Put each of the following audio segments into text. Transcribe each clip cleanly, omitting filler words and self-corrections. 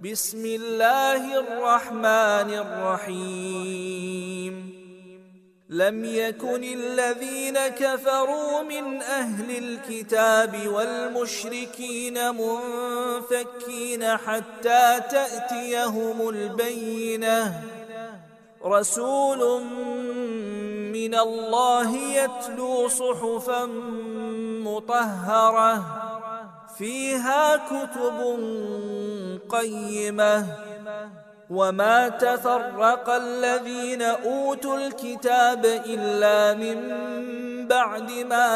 بسم الله الرحمن الرحيم لم يكن الذين كفروا من أهل الكتاب والمشركين منفكين حتى تأتيهم البينة رسول من الله يتلو صحفا مطهرة فيها كتب قيمة وما تفرق الذين أوتوا الكتاب إلا من بعد ما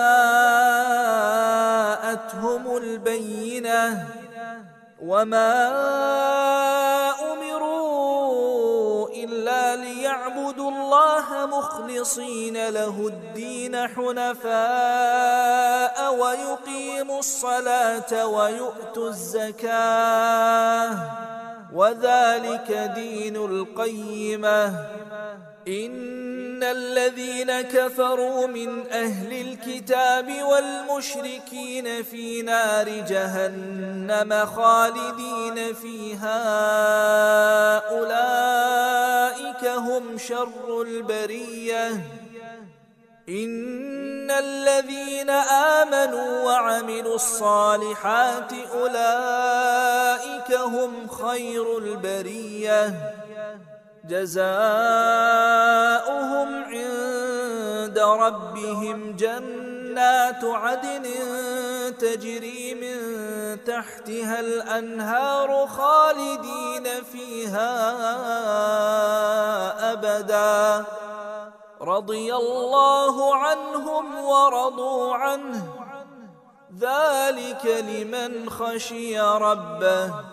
جاءتهم البينة وما أمروا إلا ليعبدوا الله مخلصين له الدين حنفاء ويقيموا الصلاة ويؤتوا الزكاة وذلك دين القيمة إن الذين كفروا من أهل الكتاب والمشركين في نار جهنم خالدين فيها أولئك هم شر البرية إن الذين آمنوا وعملوا الصالحات أولئك هم خير البرية جزاؤهم عند ربهم جنات عدن تجري من تحتها الأنهار خالدين فيها أبدا رضي الله عنهم ورضوا عنه ذلك لمن خشي ربه